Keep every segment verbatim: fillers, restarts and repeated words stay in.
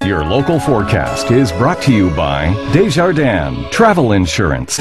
Your local forecast is brought to you by Desjardins Travel Insurance.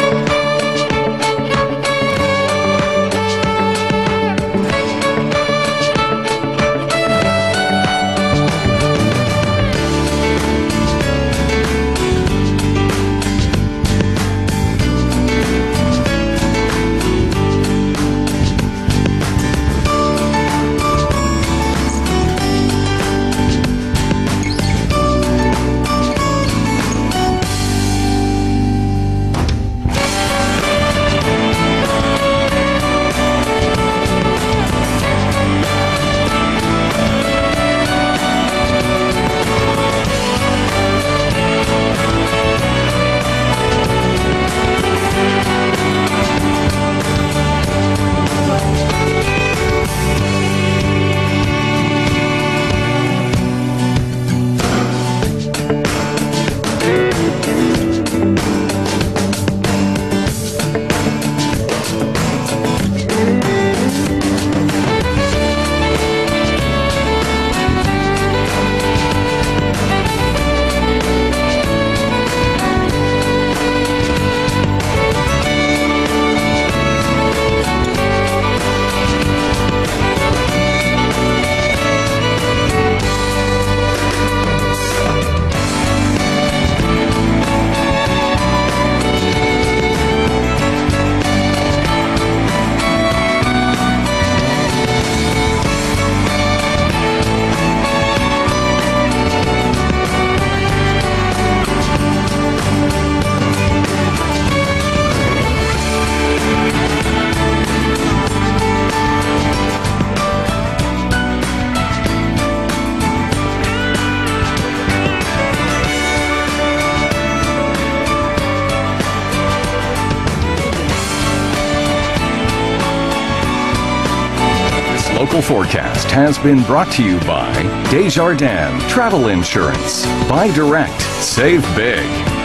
Local forecast has been brought to you by Desjardins Travel Insurance. Buy direct, save big.